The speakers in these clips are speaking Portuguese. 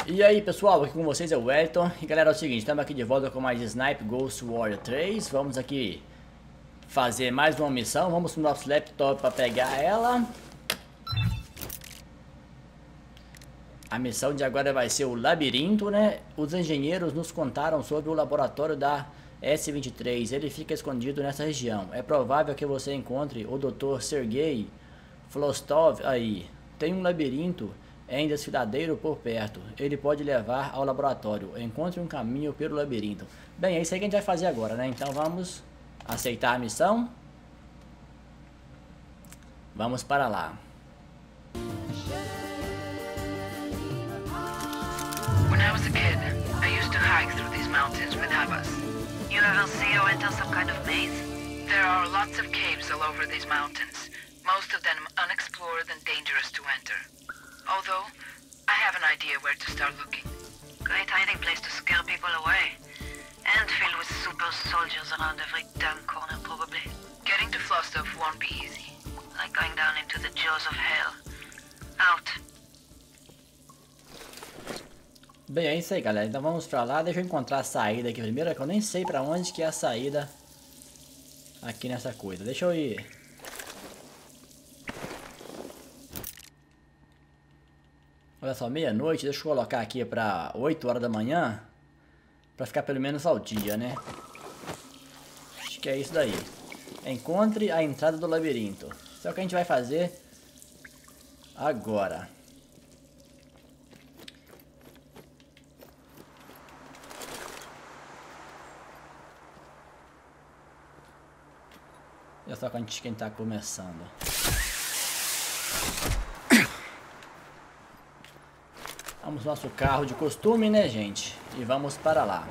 E aí pessoal, aqui com vocês é o Wellington. E galera, é o seguinte, estamos aqui de volta com mais Snipe Ghost Warrior 3. Vamos aqui fazer mais uma missão. Vamos pro nosso laptop para pegar ela. A missão de agora vai ser o labirinto, né? Os engenheiros nos contaram sobre o laboratório da S-23. Ele fica escondido nessa região. É provável que você encontre o Dr. Sergei Flostov aí. Tem um labirinto em desfiladeiro por perto. Ele pode levar ao laboratório. Encontre um caminho pelo labirinto. Bem, é isso aí que a gente vai fazer agora, né? Então vamos aceitar a missão. Vamos para lá. When I was a kid, I used to hike through these mountains with Abbas. You ever see or enter some kind of maze? There are lots of caves all over these mountains. Most of them unexplored and dangerous to enter. Although, I have an idea where to start looking. Great hiding place to scare people away. And filled with super soldiers around every damn corner, probably. Getting to Flostov won't be easy. Like going down into the jaws of hell. Out. Bem, é isso aí, galera. Então vamos pra lá. Deixa eu encontrar a saída aqui primeiro, que eu nem sei pra onde que é a saída aqui nessa coisa. Deixa eu ir. Olha só, meia-noite. Deixa eu colocar aqui pra 8 horas da manhã. Pra ficar pelo menos ao dia, né? Acho que é isso daí. Encontre a entrada do labirinto. Isso é o que a gente vai fazer agora. Olha só quem tá começando. Vamos no nosso carro de costume, né, gente? E vamos para lá.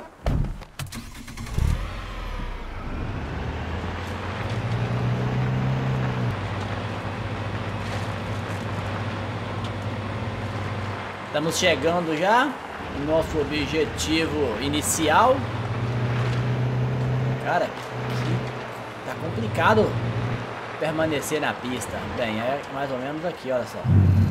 Estamos chegando já no nosso objetivo inicial. Cara, tá complicado permanecer na pista. Bem, é mais ou menos aqui, olha só.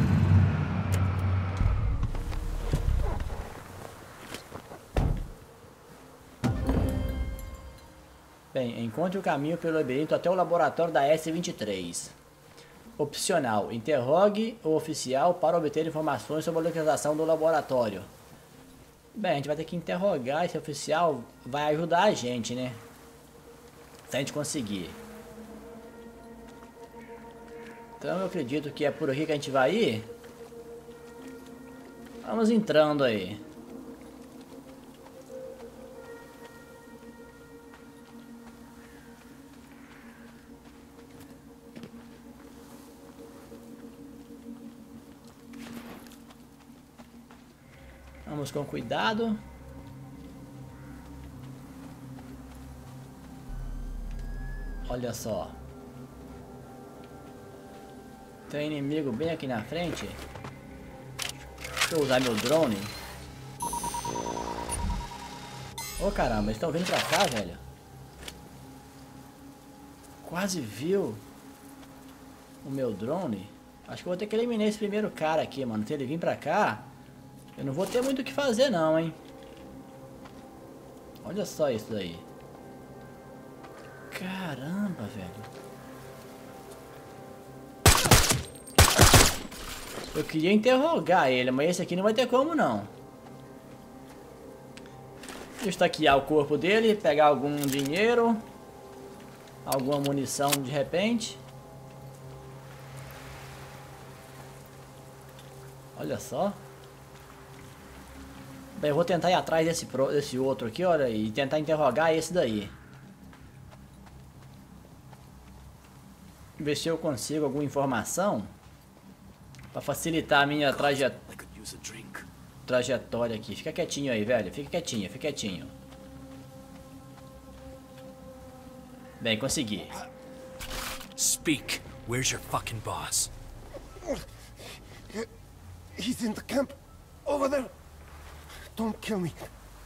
Bem, encontre o caminho pelo labirinto até o laboratório da S-23. Opcional, interrogue o oficial para obter informações sobre a localização do laboratório. Bem, a gente vai ter que interrogar esse oficial, vai ajudar a gente, né? Se a gente conseguir. Então eu acredito que é por aqui que a gente vai ir. Vamos entrando aí. Vamos com cuidado. Olha só. Tem inimigo bem aqui na frente. Deixa eu usar meu drone. Ô caramba, eles estão vindo pra cá, velho. Quase viu o meu drone. Acho que eu vou ter que eliminar esse primeiro cara aqui, mano. Se ele vir pra cá, eu não vou ter muito o que fazer não, hein. Olha só isso daí. Caramba, velho. Eu queria interrogar ele, mas esse aqui não vai ter como não. Deixa eu estaquear o corpo dele, pegar algum dinheiro, alguma munição de repente. Olha só. Bem, eu vou tentar ir atrás desse outro aqui, olha, e tentar interrogar esse daí. Ver se eu consigo alguma informação para facilitar a minha trajetória aqui. Fica quietinho aí, velho. Fica quietinho, fica quietinho. Bem, consegui. Speak. Where's your fucking boss? He's in the camp over there. Don't kill me.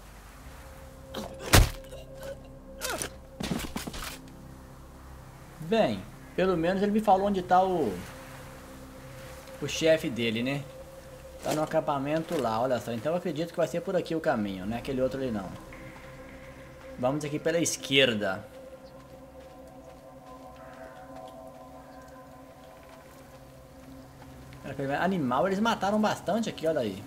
Bem, pelo menos ele me falou onde tá o chefe dele, né? Tá no acampamento lá, olha só. Então eu acredito que vai ser por aqui o caminho, não é aquele outro ali não. Vamos aqui pela esquerda. Animal, eles mataram bastante aqui, olha aí.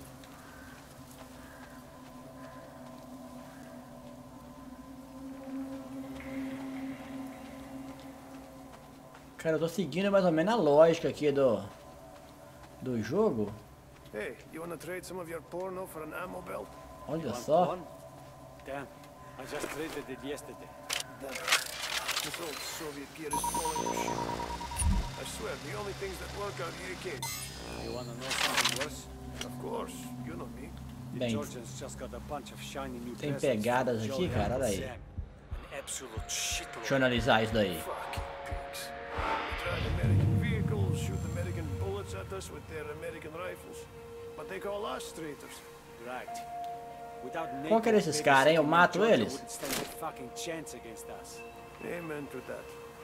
Cara, eu tô seguindo mais ou menos a lógica aqui do jogo. Hey, you wanna trade some of your porno for an ammo belt? Olha só. Damn, I just traded it yesterday. This old Soviet gear is falling to shit. I swear, the only things that work are the AKs. You wanna know something worse? Of course, you know me. The Bem, Georgians just got a bunch of shiny new tem presents pegadas from aqui, Joe cara, and olha aí. Sam. An absolute shitload. Deixa eu analisar isso daí. Fucking pigs. They drive American vehicles, shoot American bullets at us with their American rifles. But they call us traitors. Right. Without Qual que era esses caras, hein? Eu mato eles? wouldn't stand a fucking chance against us. Amen to that.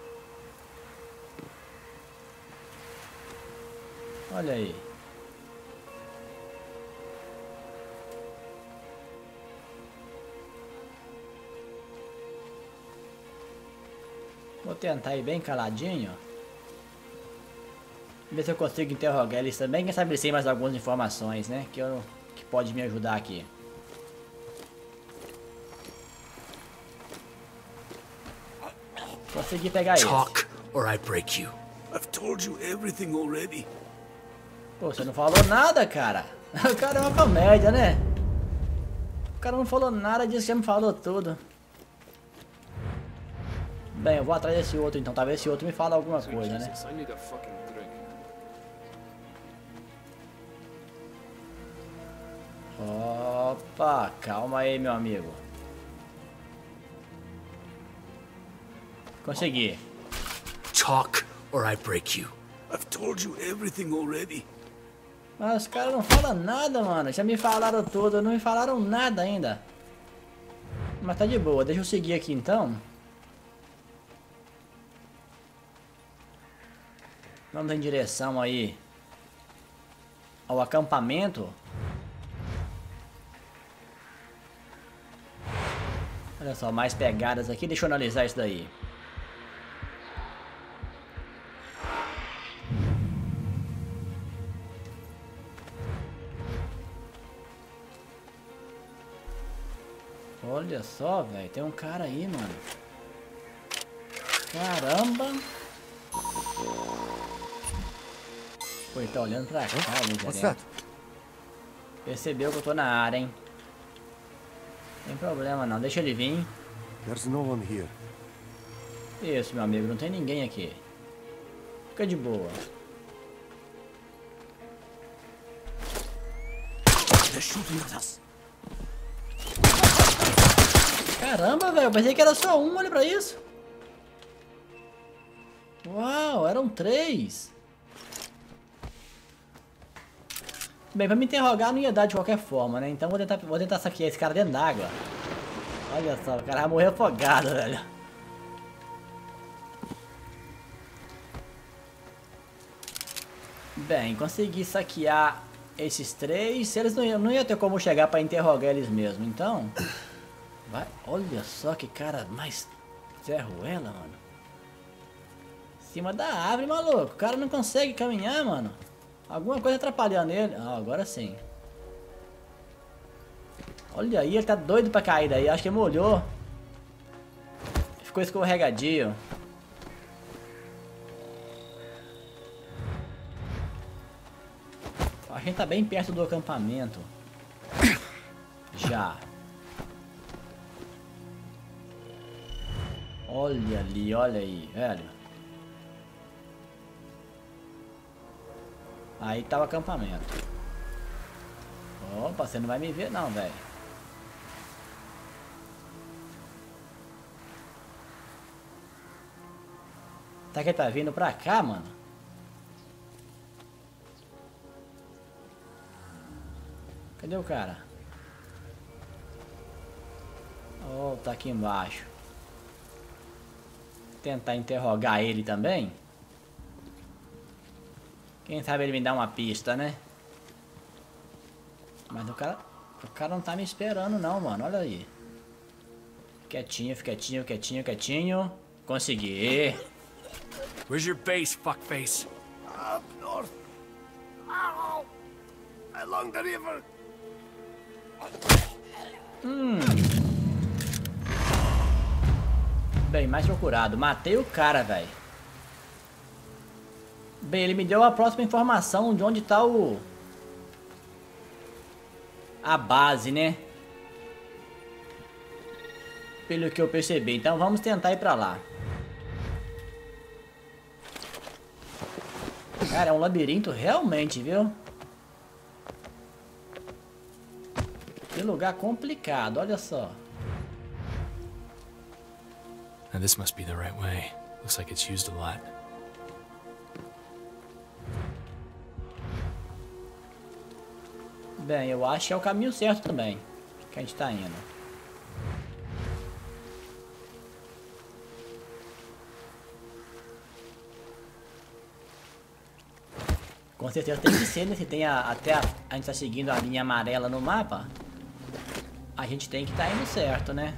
Olha aí. Vou tentar ir bem caladinho. Ver se eu consigo interrogar eles também. Quem sabe eles têm mais algumas informações, né? Que pode me ajudar aqui. Consegui pegar eles. Talk, or I break you. I've told you everything already. Pô, você não falou nada, cara. O cara é uma comédia, né? O cara não falou nada disso, já me falou tudo. Bem, eu vou atrás desse outro então, talvez esse outro me fale alguma coisa, né? I need a fucking drink. Opa, calma aí, meu amigo. Consegui. Talk, or I break you. I've told you everything already. Mas os caras não falam nada, mano. Já me falaram tudo, não me falaram nada ainda. Mas tá de boa, deixa eu seguir aqui então. Vamos em direção aí ao acampamento. Olha só, mais pegadas aqui. Deixa eu analisar isso daí. Olha só, velho. Tem um cara aí, mano. Caramba. Pô, ele tá olhando pra cá, né, percebeu que eu tô na área, hein? Tem problema não, deixa ele vir. There's no one here. Isso, meu amigo, não tem ninguém aqui. Fica de boa. They're shooting at us. Caramba, velho, eu pensei que era só um, olha pra isso. Uau, eram 3. Bem, pra me interrogar não ia dar de qualquer forma, né? Então vou tentar saquear esse cara dentro d'água. Olha só, o cara vai morrer afogado, velho. Bem, consegui saquear esses 3. Eles não iam ter como chegar pra interrogar eles mesmo, então... Vai, olha só que cara mais ferroela, mano. Em cima da árvore, maluco. O cara não consegue caminhar, mano. Alguma coisa atrapalhando ele. Ah, agora sim. Olha aí, ele tá doido pra cair daí. Acho que ele molhou. Ficou escorregadio. A gente tá bem perto do acampamento. Já. Olha ali, olha aí, velho. Aí tá o acampamento. Opa, você não vai me ver não, velho. Tá que ele tá vindo pra cá, mano? Cadê o cara? Oh, tá aqui embaixo. Tentar interrogar ele também. Quem sabe ele me dá uma pista, né? Mas o cara não tá me esperando não, mano. Olha aí. Quietinho, quietinho, quietinho, quietinho. Consegui. Where's your base, fuckface? Up north. Ow! Along the river. Bem, mais procurado. Matei o cara, velho. Bem, ele me deu a próxima informação de onde tá a base, né? Pelo que eu percebi. Então vamos tentar ir pra lá. Cara, é um labirinto realmente, viu? Que lugar complicado, olha só. Now this must be the right way. Looks like it's used a lot. Bem, eu acho que é o caminho certo também que a gente tá indo. Com certeza tem que ser, né? Se tem até a gente tá seguindo a linha amarela no mapa, a gente tem que estar indo certo, né?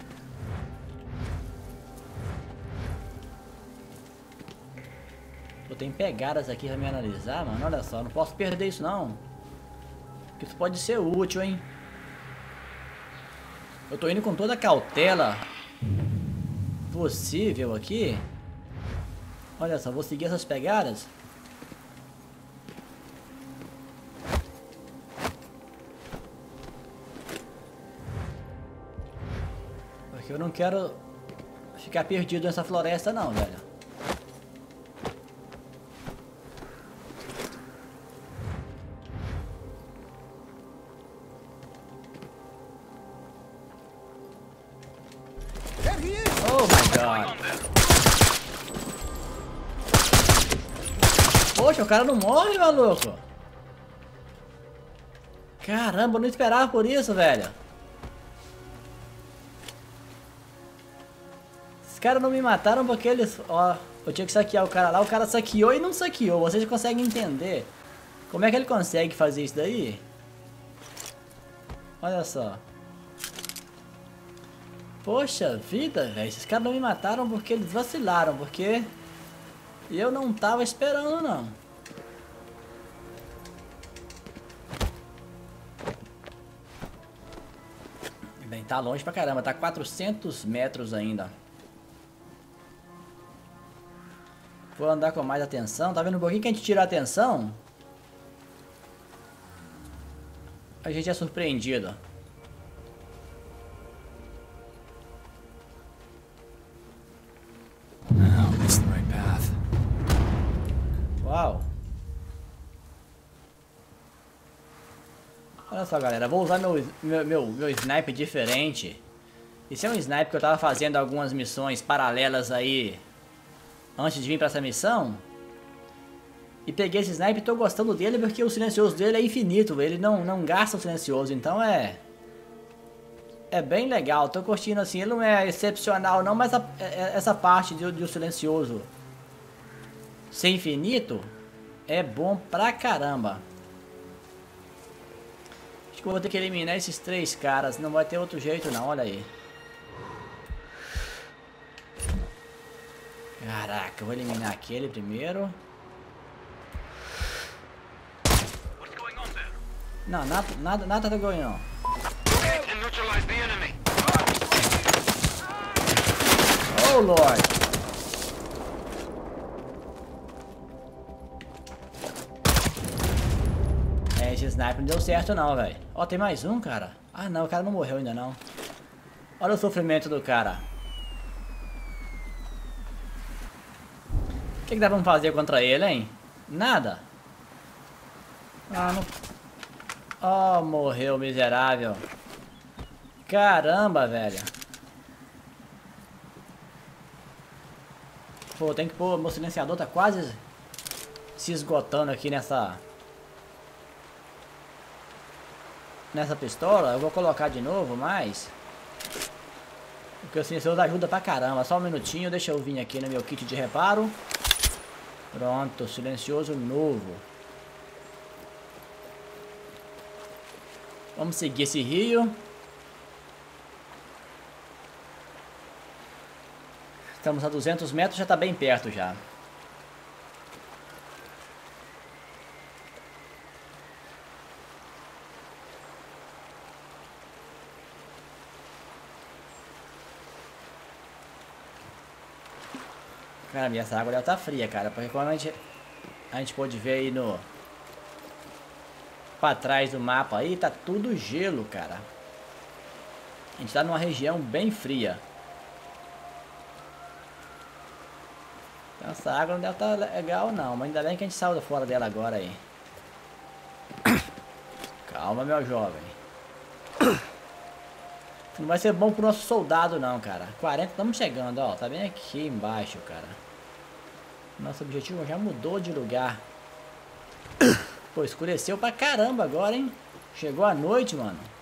Pô, tem pegadas aqui pra me analisar, mano. Olha só, não posso perder isso não. Porque isso pode ser útil, hein? Eu tô indo com toda a cautela possível aqui. Olha só, vou seguir essas pegadas. Porque eu não quero ficar perdido nessa floresta não, velho. Oh my god. Poxa, o cara não morre, maluco. Caramba, eu não esperava por isso, velho. Esses caras não me mataram porque eles... Ó, eu tinha que saquear o cara lá. O cara saqueou e não saqueou. Vocês conseguem entender como é que ele consegue fazer isso daí? Olha só. Poxa vida, velho. Esses caras não me mataram porque eles vacilaram. Porque eu não tava esperando, não. Bem, tá longe pra caramba. Tá 400 metros ainda. Vou andar com mais atenção. Tá vendo um pouquinho que a gente tira a atenção? A gente é surpreendido. Uau. Olha só, galera, vou usar meu sniper diferente. Esse é um sniper que eu tava fazendo algumas missões paralelas aí antes de vir pra essa missão. E peguei esse sniper e tô gostando dele porque o silencioso dele é infinito. Ele não gasta o silencioso, então é bem legal. Tô curtindo assim, ele não é excepcional não, mas essa parte do silencioso ser infinito é bom pra caramba. Acho que eu vou ter que eliminar esses 3 caras. Não vai ter outro jeito não, olha aí. Caraca, eu vou eliminar aquele primeiro. Não, nada tá going on. Oh Lord. Esse sniper não deu certo não, velho. Ó, tem mais um, cara. Ah não, o cara não morreu ainda não. Olha o sofrimento do cara. O que dá pra fazer contra ele, hein? Nada. Ah, não... Oh, morreu, miserável. Caramba, velho. Pô, tem que pôr... Meu silenciador tá quase se esgotando aqui nessa pistola. Eu vou colocar de novo, mas... Porque o silencioso ajuda pra caramba. Só um minutinho, deixa eu vir aqui no meu kit de reparo. Pronto, silencioso novo. Vamos seguir esse rio. Estamos a 200 metros, já está bem perto já. Cara, minha essa água deve estar fria, cara. Porque quando a gente pode ver aí no... Pra trás do mapa aí, tá tudo gelo, cara. A gente tá numa região bem fria. Essa água não deve estar legal não, mas ainda bem que a gente saiu fora dela agora aí. Calma, meu jovem. Não vai ser bom pro nosso soldado não, cara. 40, estamos chegando, ó. Tá bem aqui embaixo, cara. Nosso objetivo já mudou de lugar. Pô, escureceu pra caramba agora, hein? Chegou a noite, mano.